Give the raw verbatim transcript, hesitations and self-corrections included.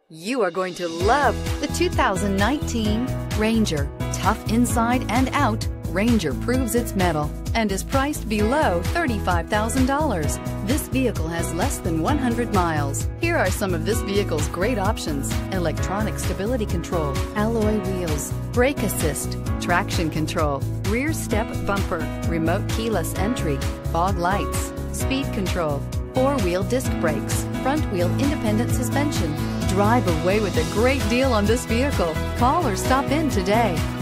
You are going to love the two thousand nineteen Ranger. Tough inside and out, Ranger proves its mettle and is priced below thirty-five thousand dollars. This vehicle has less than one hundred miles. Here are some of this vehicle's great options: electronic stability control, alloy wheels, brake assist, traction control, rear step bumper, remote keyless entry, fog lights, speed control, four-wheel disc brakes, front-wheel independent suspension. Drive away with a great deal on this vehicle. Call or stop in today.